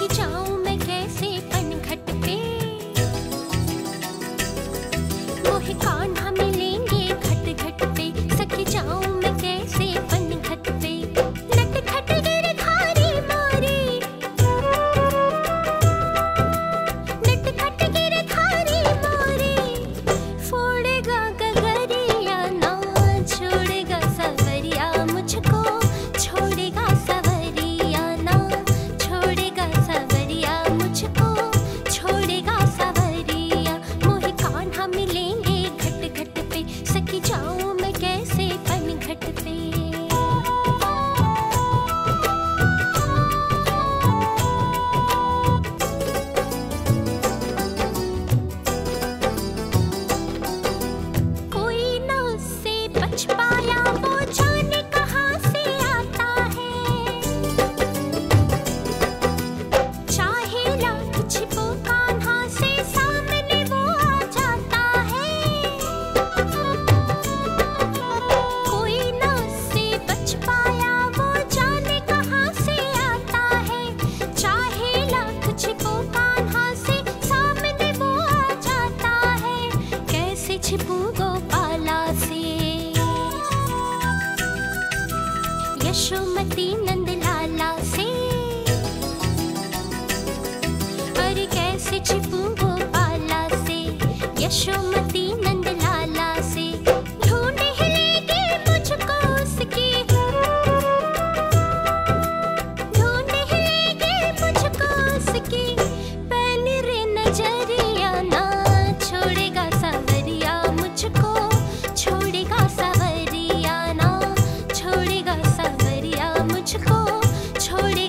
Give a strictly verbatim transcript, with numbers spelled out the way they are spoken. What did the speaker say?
सखी जाऊं मैं कैसे पनघट पे, मोहे कान्हा मिलेंगे घट घट पे, सखी जाऊं मैं कैसे पनघट पे। नटखट गिरधारी मोरे, नटखट गिरधारी मोरे, फोड़ेगा गगरिया ना छोड़ेगा सवरिया मुझको, छोड़ेगा सवरिया ना छोड़ेगा सवरिया मुझको, छोड़ेगा सवरिया। मोहे कान्हा मिलेंगे घट घट पे, सखी जाऊं मैं कैसे पनघट पे। कोई ना उससे बच पाया, वो जाने कहाँ से आता है, चाहे लाख छिपो कान्हा से सामने वो आ जाता है। कोई ना उससे बच पाया, वो जाने कहाँ से आता है, चाहे लाख छिपो कान्हा से सामने वो आ जाता है। कैसे छिपूं गोपाला से, यशोमती नंद लाला से, अरे कैसे छिपूं गोपाला से, यशोमती नंद लाला से। ढूंढ लेगी मुझको उसकी, ढूंढ लेगी मुझको उसकी, पैनी रे नजरिया ना छोड़ेगा सवरिया मुझको, छोड़ेगा सवरिया ना छोड़ेगा सवरिया मुझको, छोड़ेगा